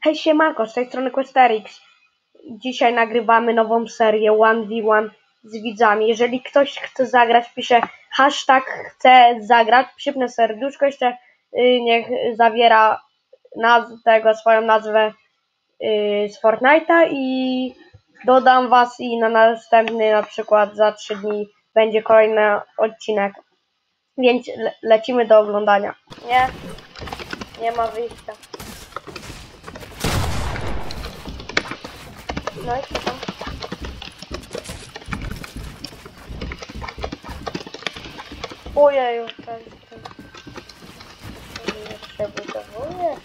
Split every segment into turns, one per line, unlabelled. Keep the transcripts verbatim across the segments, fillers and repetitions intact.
Hej siemanko, z tej strony Questerix. Dzisiaj nagrywamy nową serię jeden na jeden z widzami. Jeżeli ktoś chce zagrać, pisze hashtag chce zagrać, przypnę serduszko, jeszcze yy, niech zawiera naz tego swoją nazwę yy, z Fortnite'a i dodam was i na następny, na przykład za trzy dni będzie kolejny odcinek. Więc le lecimy do oglądania. Nie, nie ma wyjścia. No i co tam? Ojeju, ten, ten. Jeszcze budowuje.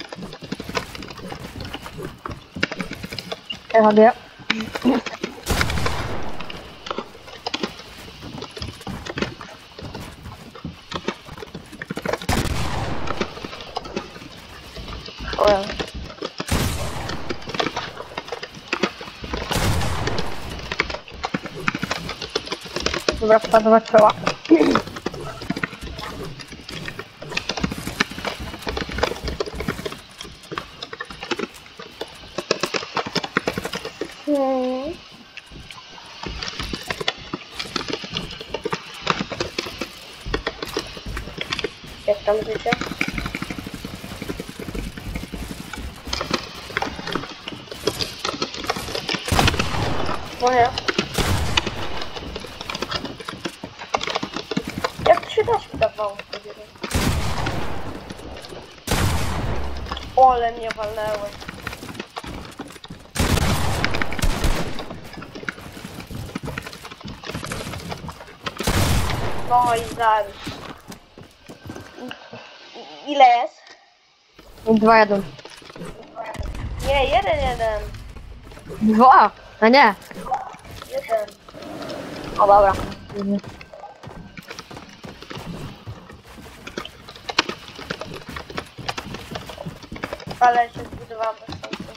Ja robię. Ojej. Dobra, wpadła czoła.
Hmm. Jak tam życie? Moja. Jak to się da się dawało wtedy? Ole mnie walnęły. No i zabić. Ile jest?
Dwa jeden.
Nie, jeden, jeden.
Dwa! A nie.
Jeden.
O dobra.
Ale się zbudowałam bez sensu.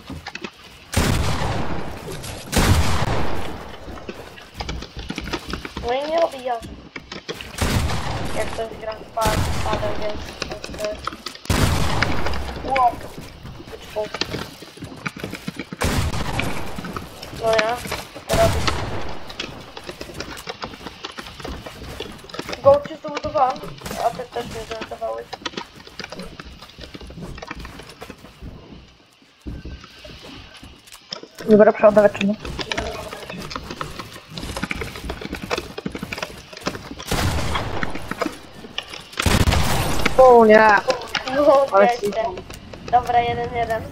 No i nie obijasz. Jak ktoś gra z padem, więc to jest... Wow. Wyczuł. No ja, co robisz? Go czysto budowałam, a ty też mnie zbudowałeś.
Dobra, przeładować czyny. O nie.
No,
Ale
wiecie. Dobra, jeden, jeden.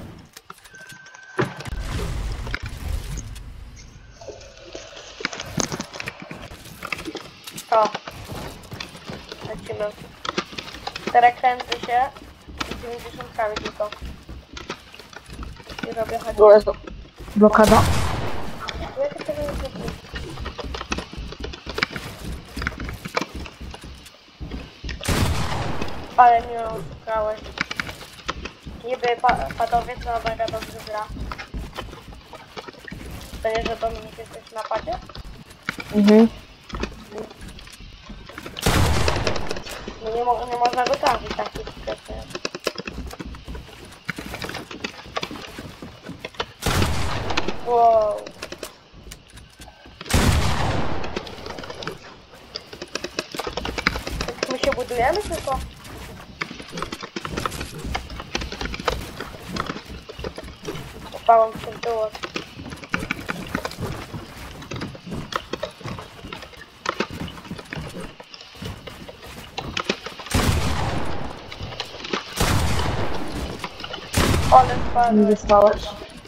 O. Lecimy. Teraz kręcę się z dziewięćdziesiątkami tylko. I robię chodź.
O Jezu. Blokada.
Jak to tego nie zrobię? Ale mnie oszukałeś. Niby pa padowiec, no mega dobrze gra. To nie, że Dominik jesteś na padzie?
Mhm.
No nie, mo nie można go trafić taki wcześniej. Wow. My się budujemy tylko? Upałam się w dół. Ale
Nie
spadłem.
dostałeś.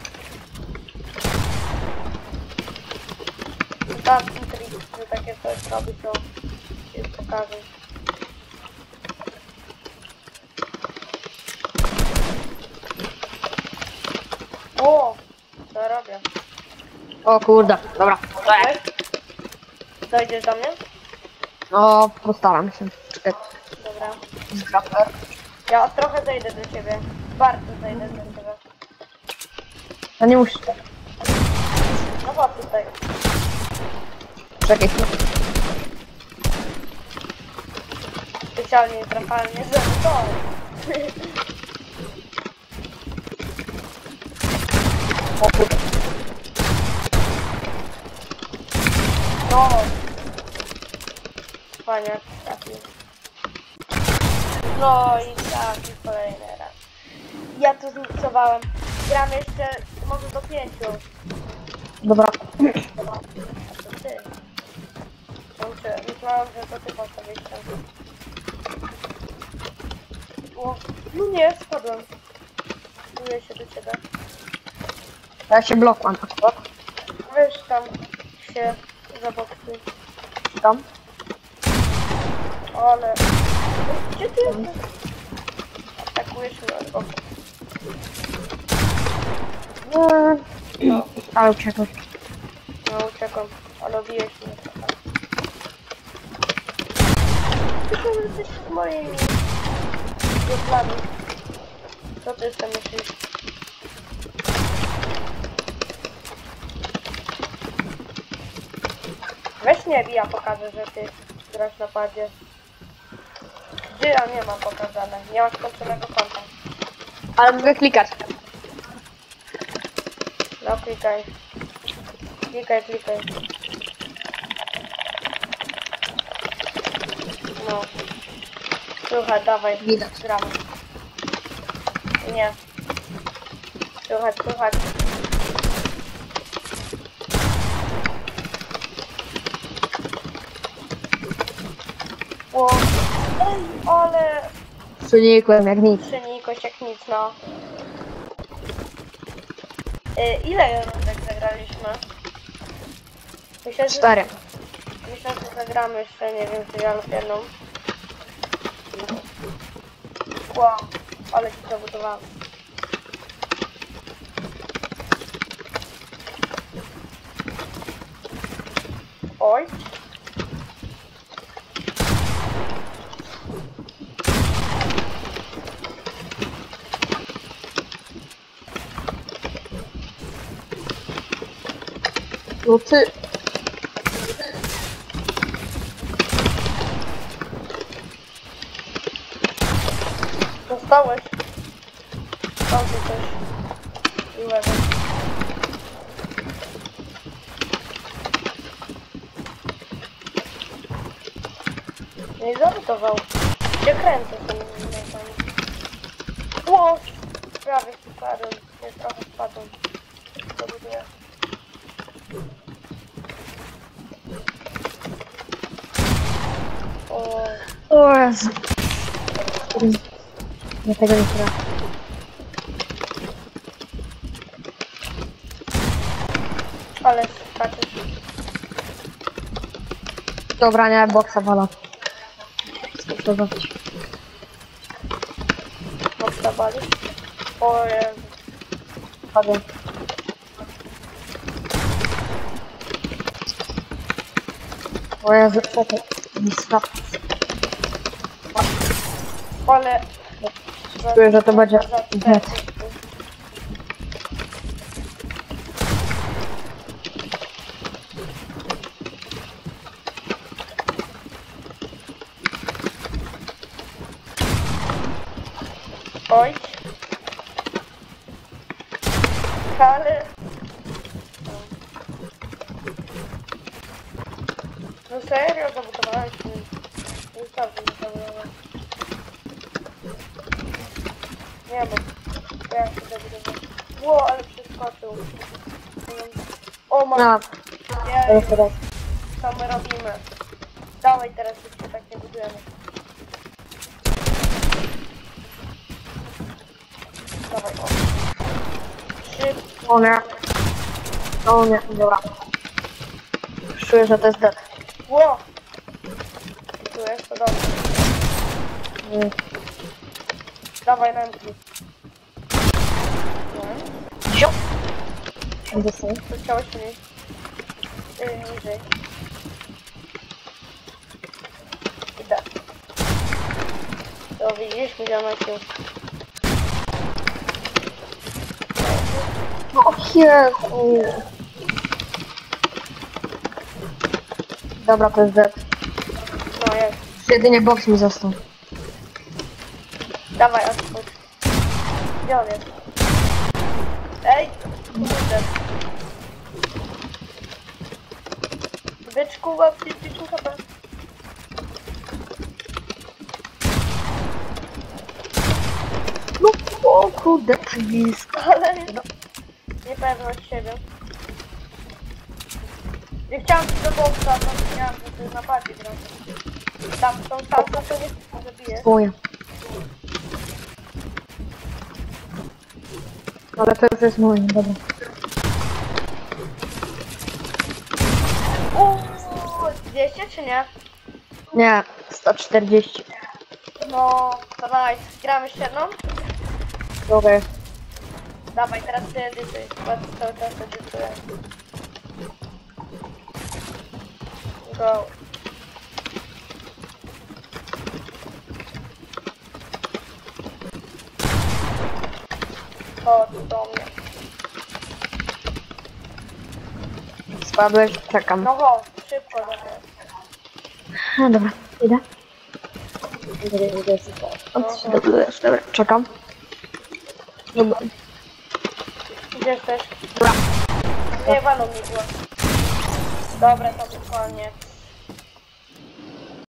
Tam trik, że takie coś robi, to się pokaże. O! Co ja robię?
O kurde. Dobra.
Dojdziesz? Dojdziesz do mnie?
No, postaram się. Czekaj.
Dobra.
Skraper.
Ja trochę zejdę do ciebie. Bardzo zejdę do ciebie.
Ja nie muszę.
No chodź tutaj.
Czekaj.
Specjalnie trafalnie, żeby to.
O kurde.
No. Paniak trafił. No i trafił kolejny raz. Ja tu zmiksowałem. Gram jeszcze może do pięciu.
Dobra.
A to ty. Muszę, myślałam, że to ty postawisz tam. O, no nie, spadłem. Czuję się do ciebie.
Ja się blokłem akurat.
Wiesz tam się zaboksuj.
Tam.
Ale... Gdzie ty jesteś? Atakujesz mnie od boku.
No. Ale uciekłem.
No uciekam, ale bijesz mnie trochę. Tylko jesteś z moimi gotlami. Co ty sobie myślisz? Weź nie bij, ja pokażę, że ty grasz na padzie. Gdzie ja nie mam pokazane? Nie masz końconego konta.
Ale mogę klikać.
No klikaj. Klikaj, klikaj. No. Słuchaj, dawaj.
Widać.
Gramy. Nie. Słuchaj, słuchaj. O, ej, ale
Przenikłem jak nic.
przenikoś jak nic, no. Y, ile rundek zagraliśmy? Myślę, że,
Cztery.
myślę, że zagramy jeszcze, nie wiem, czy ja lub jedną. Wow, ale ci zabudowałem. Oj.
No ty.
Dostałeś. Tam tu coś miłego. No i zalutował. Gdzie kręcę sobie momentami. Ło! Prawie spadłem. Nie, trochę spadłem. To buduję. O,
O Jezu. Ja tego nie trafię.
ale skaczesz.
Dobra, nie, boksa wala. Dobra.
Mocno balisz? O Jezu.
Chodzę. O Jezu, czekaj. Stop.
Ale...
Czuję, że to będzie dead.
Oj. Ale... No serio, zabudowałeś mi. Ustawę mi zabudowałem. Nie, bo... bo ja się zabudowałem. Ło, ale przeskoczył. O, mam...
No,
Jej,
teraz teraz.
co my robimy? Dawaj teraz, już się tak nie budujemy. Dawaj, o. Szybko.
O nie. O nie, dobra. Czuję, że to jest dead.
Ło! Tu jest, to dobrze.
Mm.
Dawaj ręki. No.
Zio. Gdzie są?
Tu chciałeś mniej. Yy, niżej. Idę. To widzisz, mi zamyślił.
O Jezu. Dobra, to jest dead.
No jest.
Jedynie boks mi został.
Dawaj, odpuść. Gdzie on jest? Ej! Kurde. Byczku, łapie, byczku chyba.
No, o kurde, tak blisko.
Ale niepewność siebie. Nie chciałam ci do boksa, no miałam, że to jest na partii grać. Tam są salsa, to nie zabije.
Twoje. Ale to już jest moje, dobra.
Uuu, dwieście czy nie?
Nie, sto czterdzieści.
No, to nice. Gramy jeszcze jedną?
Dobra.
Dawaj, teraz ty edytuj. Chyba cały czas edytuję. Go. Chodź do mnie.
Spadłeś, czekam.
No chodź, szybko do mnie.
No dobra, idę. Od, dobra, dobra, czekam. Dobra.
Gdzie jesteś?
Dobra.
Nie, walą mi było. Dobra, to koniec.